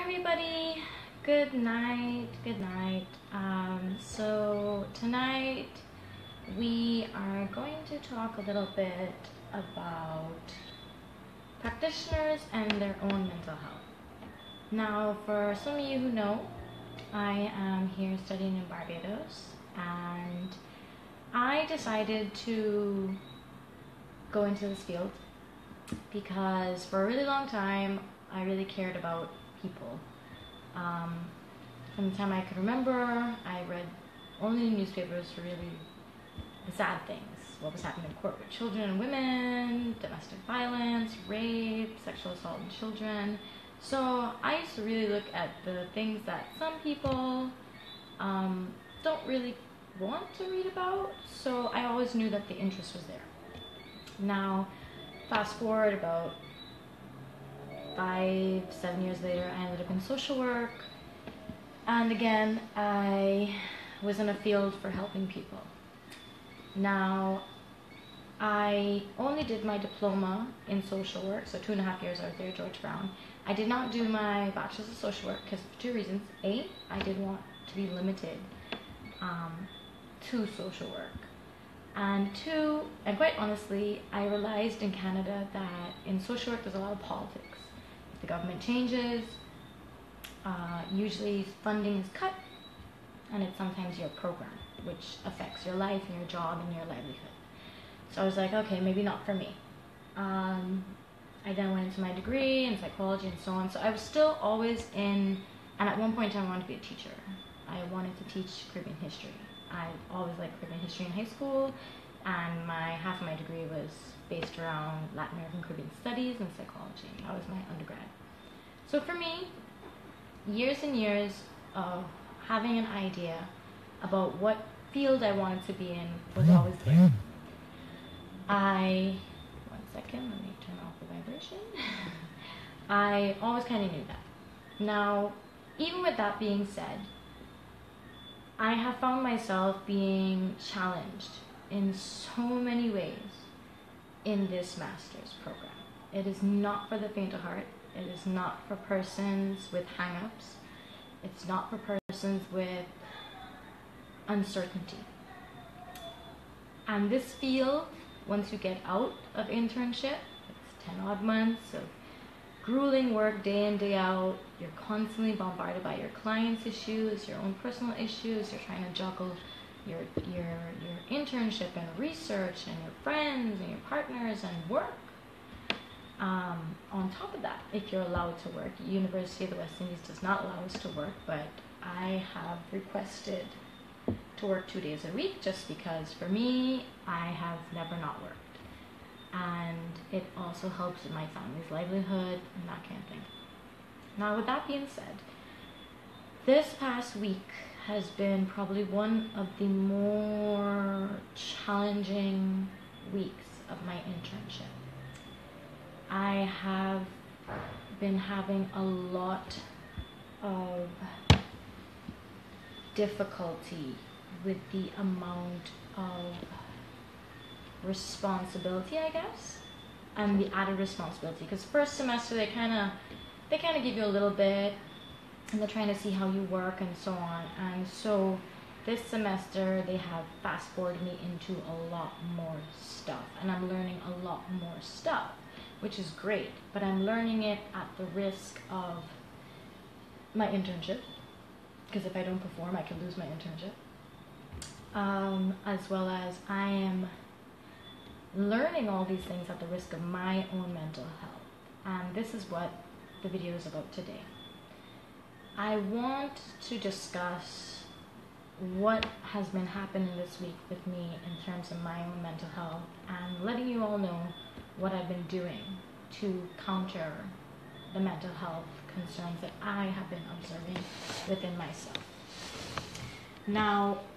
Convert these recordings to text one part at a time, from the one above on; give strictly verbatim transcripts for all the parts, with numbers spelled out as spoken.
everybody. Good night. Good night. Um, so tonight we are going to talk a little bit about practitioners and their own mental health. Now, for some of you who know, I am here studying in Barbados, and I decided to go into this field because for a really long time I really cared about people. Um, from the time I could remember, I read only newspapers for really the sad things. What was happening in court with children and women, domestic violence, rape, sexual assault in children. So I used to really look at the things that some people um, don't really want to read about. So I always knew that the interest was there. Now, fast forward about five, seven years later, I ended up in social work. And again, I was in a field for helping people. Now, I only did my diploma in social work, so two and a half years I was there at George Brown. I did not do my bachelor's of social work because for two reasons. A, I didn't want to be limited um, to social work. And two, and quite honestly, I realized in Canada that in social work there's a lot of politics. If the government changes, uh, usually funding is cut, and it's sometimes your program, which affects your life and your job and your livelihood. So I was like, okay, maybe not for me. Um, I then went into my degree in psychology and so on. So I was still always in, and at one point I wanted to be a teacher. I wanted to teach Caribbean history. I always liked Caribbean history in high school, and my half of my degree was based around Latin American Caribbean studies and psychology. That was my undergrad. So for me, years and years of having an idea about what field I wanted to be in was always there. I, one second, let me turn off the vibration. I always kind of knew that. Now, even with that being said, I have found myself being challenged in so many ways in this master's program. It is not for the faint of heart. It is not for persons with hang-ups. It's not for persons with uncertainty. And this field, once you get out of internship, it's ten odd months of grueling work day in, day out. You're constantly bombarded by your clients' issues, your own personal issues. You're trying to juggle your your your internship and research and your friends and your partners and work. Um, on top of that, if you're allowed to work, University of the West Indies does not allow us to work, but I have requested to work two days a week just because for me, I have never not worked. And it also helps with my family's livelihood and that kind of thing. Now, with that being said, this past week has been probably one of the more challenging weeks of my internship. I have been having a lot of difficulty with the amount of responsibility, I guess, and the added responsibility. Because first semester they kind of they kind of give you a little bit, and they're trying to see how you work and so on. And so this semester they have fast forwarded me into a lot more stuff, and I'm learning a lot more stuff, which is great. But I'm learning it at the risk of my internship, because if I don't perform, I could lose my internship. Um, as well as I am learning all these things at the risk of my own mental health. And this is what the video is about today. I want to discuss what has been happening this week with me in terms of my own mental health and letting you all know what I've been doing to counter the mental health concerns that I have been observing within myself. Now,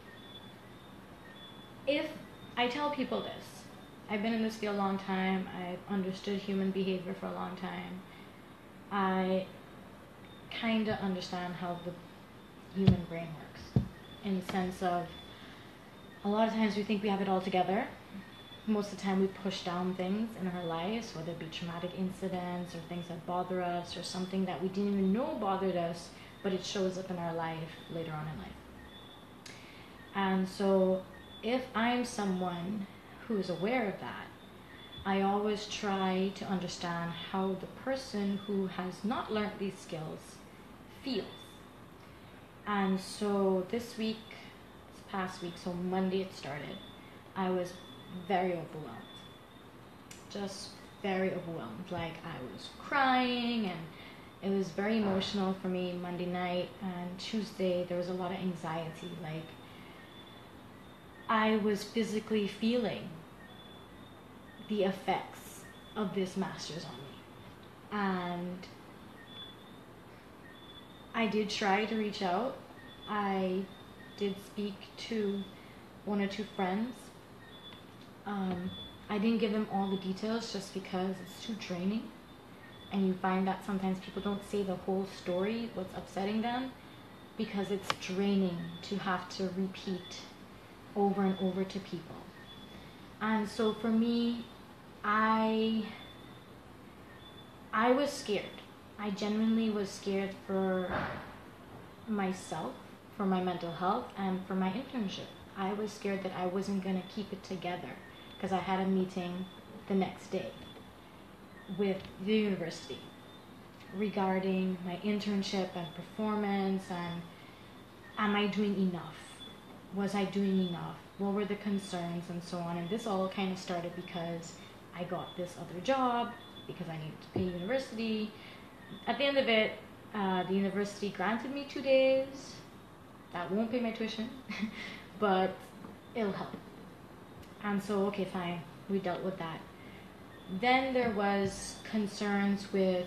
if I tell people this, I've been in this field a long time, I've understood human behavior for a long time, I kind of understand how the human brain works, in the sense of a lot of times we think we have it all together, most of the time we push down things in our lives, whether it be traumatic incidents or things that bother us or something that we didn't even know bothered us, but it shows up in our life later on in life. And so if I'm someone who is aware of that, I always try to understand how the person who has not learned these skills feels. And so this week, this past week, so Monday it started, I was very overwhelmed. Just very overwhelmed. Like I was crying, and it was very emotional for me Monday night. And Tuesday there was a lot of anxiety. Like I was physically feeling the effects of this master's on me. And I did try to reach out. I did speak to one or two friends. Um, I didn't give them all the details just because it's too draining. And you find that sometimes people don't say the whole story, what's upsetting them, because it's draining to have to repeat over and over to people. And so for me, I I was scared. I genuinely was scared for myself, for my mental health, and for my internship. I was scared that I wasn't going to keep it together because I had a meeting the next day with the university regarding my internship and performance, and am I doing enough? Was I doing enough? What were the concerns and so on? And this all kind of started because I got this other job, because I needed to pay university. At the end of it, uh, the university granted me two days. That won't pay my tuition, but it'll help. And so, okay, fine, we dealt with that. Then there was concerns with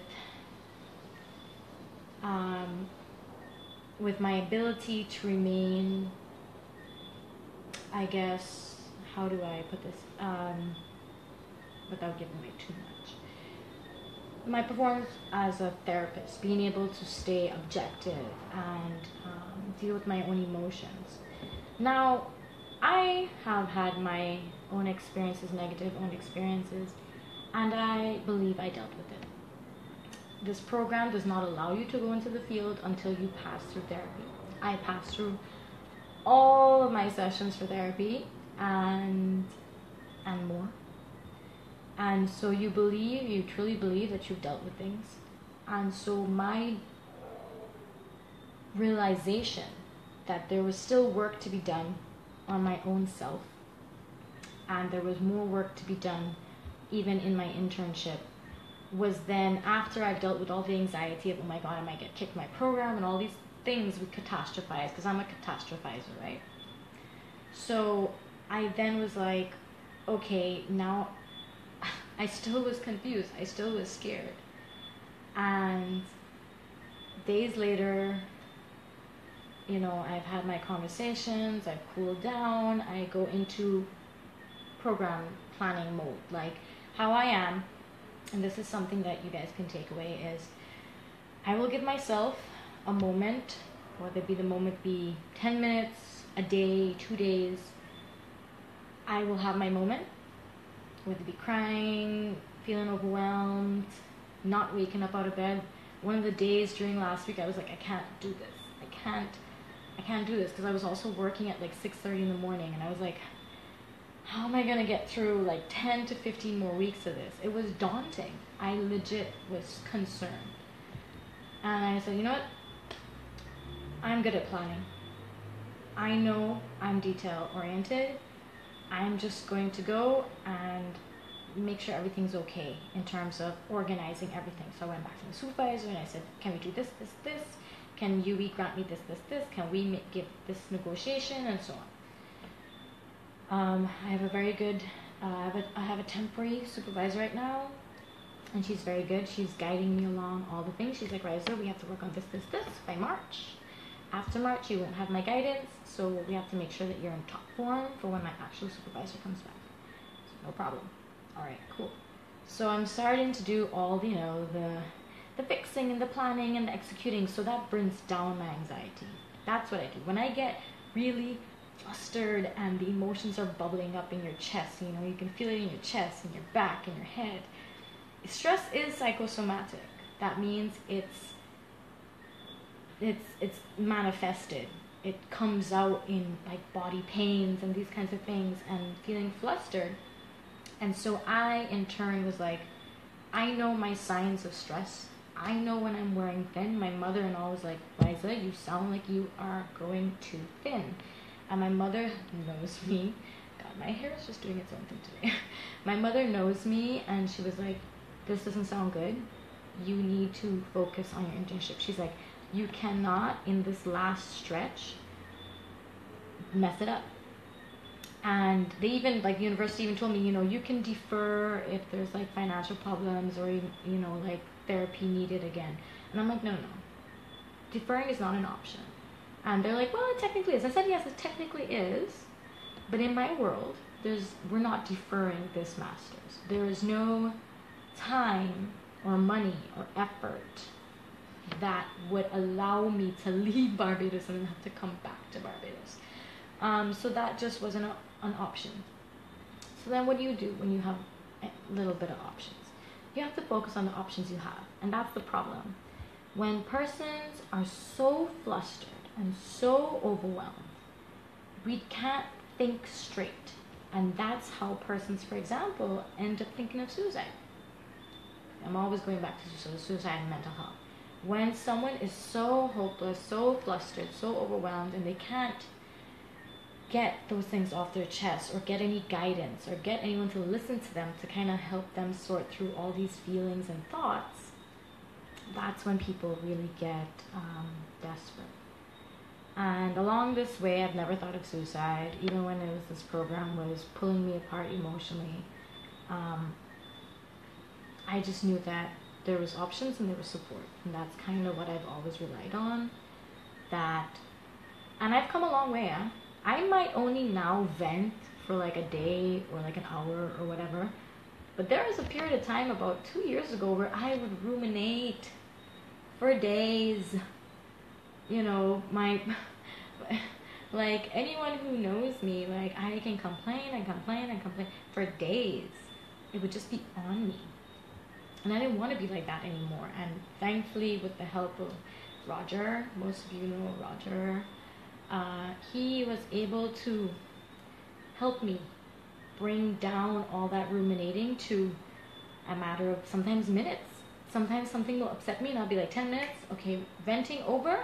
um, with my ability to remain, I guess, how do I put this, um, without giving away too much. My performance as a therapist, being able to stay objective and um, deal with my own emotions. Now, I have had my own experiences, negative own experiences, and I believe I dealt with it. This program does not allow you to go into the field until you pass through therapy. I passed through all of my sessions for therapy and and more. And so you believe, you truly believe that you've dealt with things. And so my realization that there was still work to be done on my own self, and there was more work to be done even in my internship, was then after I've dealt with all the anxiety of, oh my God, I might get kicked from my program and all these things we catastrophize, because I'm a catastrophizer, right? So I then was like, okay, now I still was confused. I still was scared. And days later, you know, I've had my conversations, I've cooled down, I go into program planning mode. Like how I am, and this is something that you guys can take away, is I will give myself a moment, whether it be the moment be ten minutes, a day, two days. I will have my moment, whether it be crying, feeling overwhelmed, not waking up out of bed. One of the days during last week, I was like, I can't do this. I can't, I can't do this, because I was also working at like six thirty in the morning, and I was like, how am I gonna get through like ten to fifteen more weeks of this? It was daunting. I legit was concerned. And I said, you know what? I'm good at planning. I know I'm detail oriented. I'm just going to go and make sure everything's okay in terms of organizing everything. So I went back to the supervisor and I said, can we do this, this, this? Can U E grant me this, this, this? Can we make, give this negotiation, and so on? Um, I have a very good, uh, I, have a, I have a temporary supervisor right now, and she's very good. She's guiding me along all the things. She's like, Riza, we have to work on this, this, this by March. After March, you won't have my guidance, so we have to make sure that you're in top form for when my actual supervisor comes back. So no problem. All right, cool. So I'm starting to do all the, you know, the, the fixing and the planning and the executing, so that brings down my anxiety. That's what I do. When I get really flustered and the emotions are bubbling up in your chest. You know, you can feel it in your chest, in your back, in your head. Stress is psychosomatic. That means it's it's it's manifested. It comes out in like body pains and these kinds of things and feeling flustered. And so I in turn was like, I know my signs of stress. I know when I'm wearing thin. My mother-in-law was like, Liza, you sound like you are growing too thin. And my mother knows me. God, my hair is just doing its own thing today. My mother knows me and she was like, this doesn't sound good. You need to focus on your internship. She's like, you cannot, in this last stretch, mess it up. And they even, like, the university even told me, you know, you can defer if there's, like, financial problems or, you know, like, therapy needed again. And I'm like, no, no, no. Deferring is not an option. And they're like, well, it technically is. I said, yes, it technically is. But in my world, there's we're not deferring this master's. There is no time or money or effort that would allow me to leave Barbados and have to come back to Barbados. Um, so that just wasn't a, an option. So then what do you do when you have a little bit of options? You have to focus on the options you have. And that's the problem. When persons are so flustered and so overwhelmed, we can't think straight. And that's how persons, for example, end up thinking of suicide. I'm always going back to suicide and mental health. When someone is so hopeless, so flustered, so overwhelmed, and they can't get those things off their chest or get any guidance or get anyone to listen to them to kind of help them sort through all these feelings and thoughts, that's when people really get um, desperate. And along this way, I've never thought of suicide, even when it was this program was pulling me apart emotionally. Um, I just knew that there was options and there was support, and that's kind of what I've always relied on. That, and I've come a long way. Huh? I might only now vent for like a day or like an hour or whatever, but there was a period of time about two years ago where I would ruminate for days. You know, my, like anyone who knows me, like I can complain and complain and complain for days. It would just be on me. And I didn't want to be like that anymore. And thankfully, with the help of Roger, most of you know Roger, uh, he was able to help me bring down all that ruminating to a matter of sometimes minutes. Sometimes something will upset me and I'll be like, ten minutes, okay, venting over,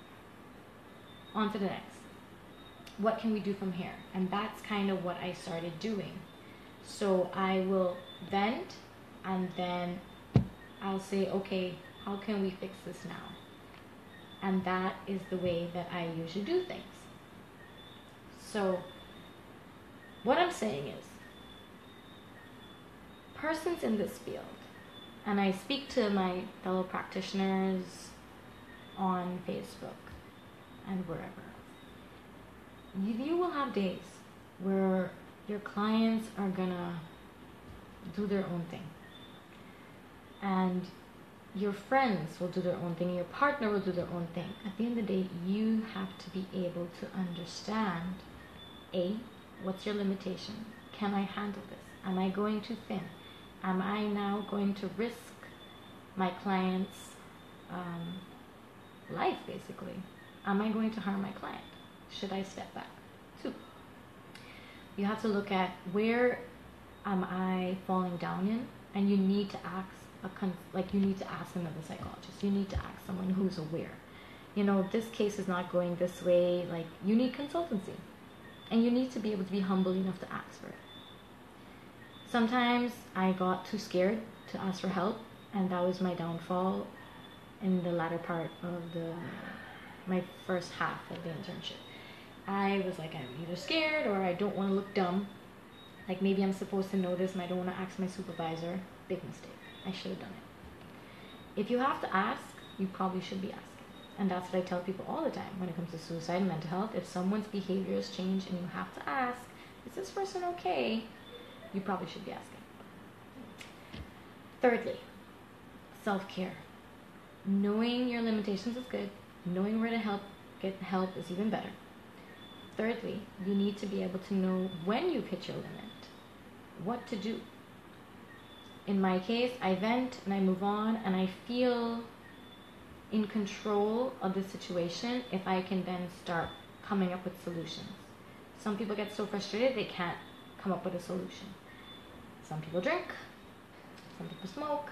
on to the next. What can we do from here? And that's kind of what I started doing. So I will vent, and then I'll say, okay, how can we fix this now? And that is the way that I usually do things. So what I'm saying is, persons in this field, and I speak to my fellow practitioners on Facebook and wherever, you will have days where your clients are gonna do their own thing, and your friends will do their own thing, and your partner will do their own thing. At the end of the day, you have to be able to understand, A, what's your limitation? Can I handle this? Am I going too thin? Am I now going to risk my client's um, life, basically? Am I going to harm my client? Should I step back? Two, you have to look at where am I falling down in, and you need to ask a con- like you need to ask another psychologist. You need to ask someone who's aware. You know, this case is not going this way. Like, you need consultancy, and you need to be able to be humble enough to ask for it. Sometimes I got too scared to ask for help, and that was my downfall in the latter part of the my first half of the internship. I was like, I'm either scared or I don't want to look dumb. Like, maybe I'm supposed to know this and I don't want to ask my supervisor. Big mistake. I should have done it. If you have to ask, you probably should be asking. And that's what I tell people all the time when it comes to suicide and mental health. If someone's behaviors change and you have to ask, is this person okay? You probably should be asking. Thirdly, self-care. Knowing your limitations is good. Knowing where to help, get help is even better. thirdly, you need to be able to know when you've hit your limit, what to do. In my case, I vent and I move on, and I feel in control of the situation if I can then start coming up with solutions. Some people get so frustrated they can't come up with a solution. Some people drink, some people smoke,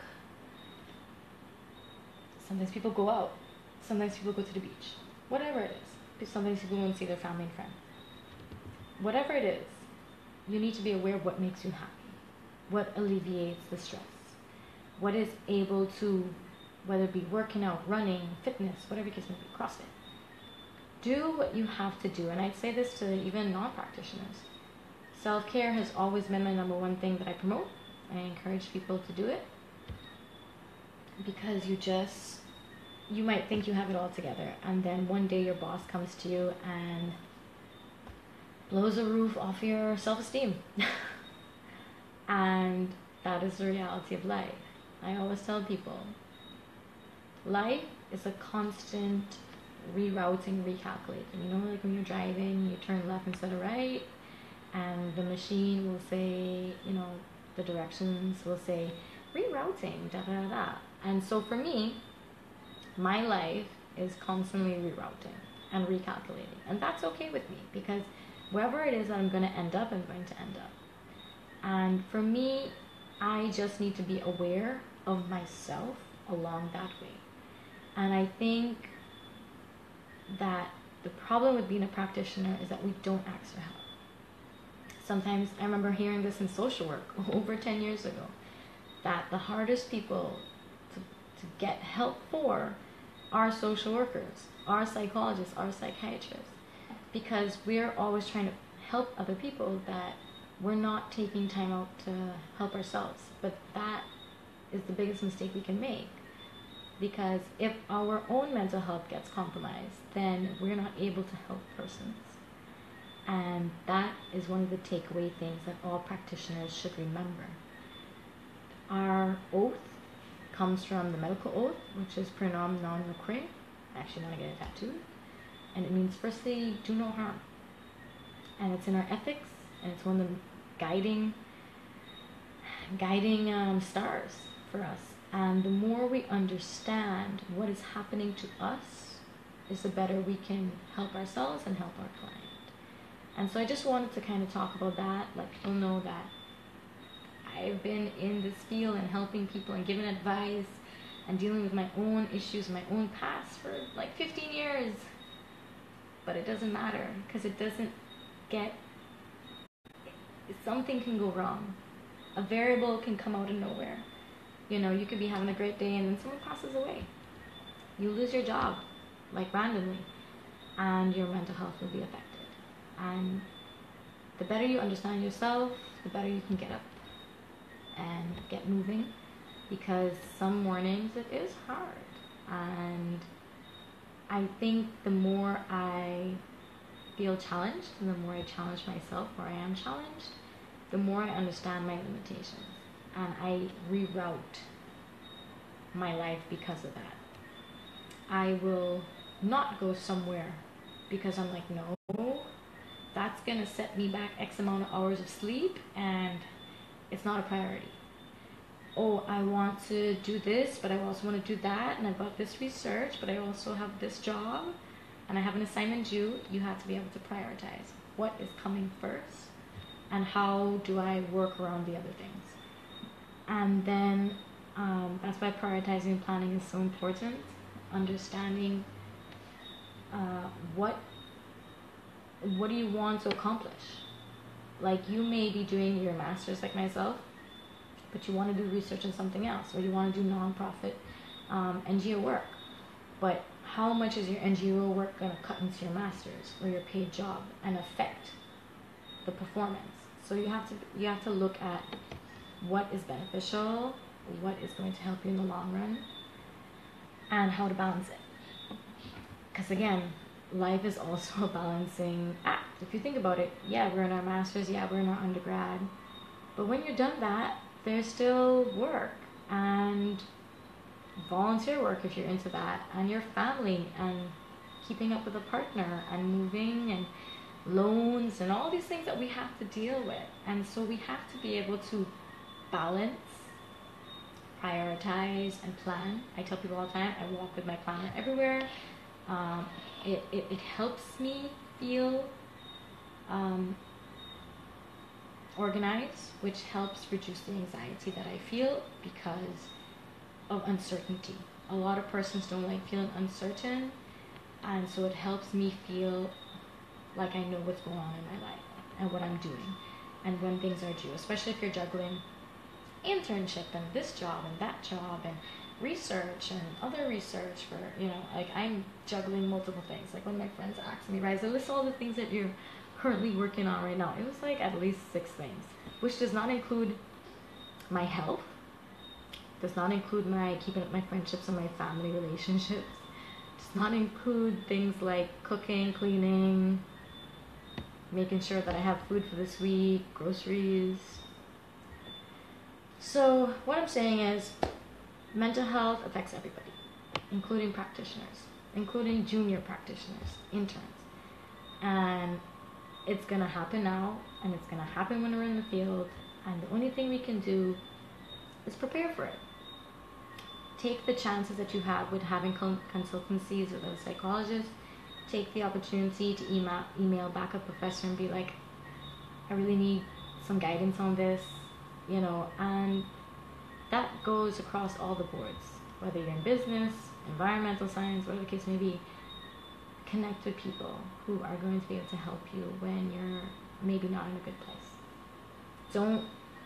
sometimes people go out, sometimes people go to the beach, whatever it is. Sometimes people won't see their family and friends. Whatever it is, you need to be aware of what makes you happy, what alleviates the stress, what is able to, whether it be working out, running, fitness, whatever it may be, CrossFit. Do what you have to do, and I'd say this to even non-practitioners. Self-care has always been my number one thing that I promote. I encourage people to do it because you just, you might think you have it all together, and then one day your boss comes to you and blows a roof off your self-esteem. And that is the reality of life. I always tell people, life is a constant rerouting, recalculating. You know, like when you're driving, you turn left instead of right, and the machine will say, you know, the directions will say rerouting, da da da. And so for me, my life is constantly rerouting and recalculating, and that's okay with me because wherever it is that I'm going to end up, I'm going to end up. And for me, I just need to be aware of myself along that way. And I think that the problem with being a practitioner is that we don't ask for help. Sometimes, I remember hearing this in social work over ten years ago, that the hardest people to, to get help for are social workers, are psychologists, are psychiatrists, because we're always trying to help other people that we're not taking time out to help ourselves. But that is the biggest mistake we can make, because if our own mental health gets compromised, then we're not able to help persons. And that is one of the takeaway things that all practitioners should remember. Our oath comes from the medical oath, which is Pranam Non Nukre. I actually want to get it tattooed. And it means, firstly, do no harm. And it's in our ethics, and it's one of the guiding, guiding um, stars for us. And the more we understand what is happening to us, is the better we can help ourselves and help our client. And so I just wanted to kind of talk about that, let people know that I've been in this field and helping people and giving advice and dealing with my own issues, my own past for like fifteen years. But it doesn't matter, because it doesn't get, something can go wrong. A variable can come out of nowhere. You know, you could be having a great day and then someone passes away. You lose your job, like randomly, and your mental health will be affected. And the better you understand yourself, the better you can get up and get moving, because some mornings it is hard. And I think the more I feel challenged, and the more I challenge myself, or I am challenged, the more I understand my limitations. And I reroute my life because of that. I will not go somewhere because I'm like, no, that's going to set me back X amount of hours of sleep, and it's not a priority. Oh, I want to do this, but I also want to do that, and I've got this research, but I also have this job, and I have an assignment due. You have to be able to prioritize what is coming first, and how do I work around the other things. And then um, that's why prioritizing and planning is so important. Understanding uh, what what do you want to accomplish. Like, you may be doing your master's like myself, but you want to do research on something else, or you want to do nonprofit um, N G O work. But how much is your N G O work going to cut into your master's or your paid job and affect the performance? So you have to you have to look at what is beneficial, what is going to help you in the long run, and how to balance it. Because again, life is also a balancing act. If you think about it, yeah, we're in our master's, yeah, we're in our undergrad, but when you're done that, there's still work and volunteer work if you're into that, and your family, and keeping up with a partner, and moving and loans and all these things that we have to deal with. And so we have to be able to balance, prioritize, and plan. I tell people all the time, I walk with my planner everywhere. Um, it, it, it helps me feel um, organized, which helps reduce the anxiety that I feel because of uncertainty. A lot of persons don't like feeling uncertain, and so it helps me feel like I know what's going on in my life and what I'm doing and when things are due, especially if you're juggling internship and this job and that job and research and other research for, you know, like I'm juggling multiple things. Like when my friends asked me, Riza, list all the things that you're currently working on right now. It was like at least six things, which does not include my health, does not include my keeping up my friendships and my family relationships, does not include things like cooking, cleaning, making sure that I have food for this week, groceries. So what I'm saying is mental health affects everybody, including practitioners, including junior practitioners, interns. And it's going to happen now, and it's going to happen when we're in the field. And the only thing we can do is prepare for it. Take the chances that you have with having consultancies with a psychologist. Take the opportunity to email, email back a professor and be like, I really need some guidance on this, you know, and that goes across all the boards, whether you're in business, environmental science, whatever the case may be. Connect with people who are going to be able to help you when you're maybe not in a good place. Don't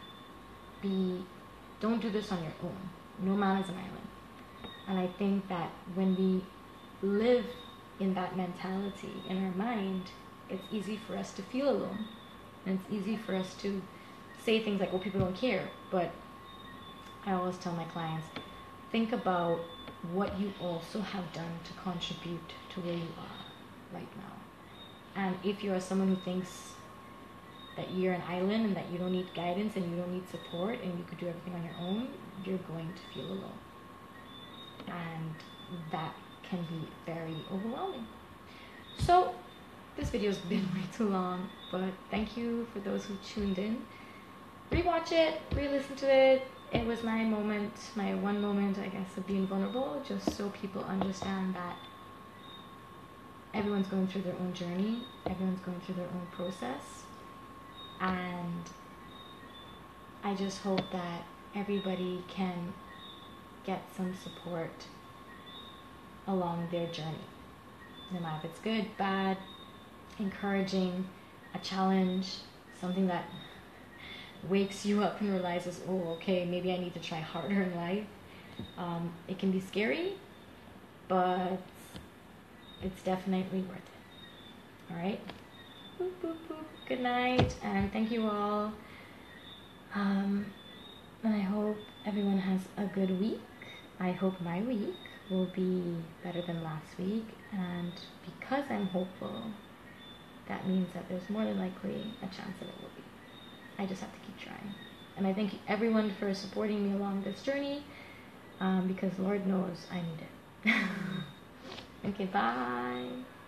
be, don't do this on your own. No man is an island. And I think that when we live in that mentality in our mind, it's easy for us to feel alone. And it's easy for us to say things like, well, people don't care. But I always tell my clients, think about what you also have done to contribute to where you are right now. And if you are someone who thinks that you're an island and that you don't need guidance and you don't need support and you could do everything on your own, you're going to feel alone. And that can be very overwhelming. So this video's been way too long, but thank you for those who tuned in. Rewatch it, re-listen to it. It was my moment, my one moment, I guess, of being vulnerable, just so people understand that everyone's going through their own journey, everyone's going through their own process, and I just hope that everybody can get some support along their journey, no matter if it's good, bad, encouraging, a challenge, something that wakes you up and realizes, oh, okay, maybe I need to try harder in life. Um, it can be scary, but it's definitely worth it. All right? Boop, boop, boop. Good night, and thank you all. Um, and I hope everyone has a good week. I hope my week will be better than last week, and because I'm hopeful, that means that there's more than likely a chance that it will be. I just have to keep trying. And I thank everyone for supporting me along this journey, um, because Lord knows I need it. Okay, bye.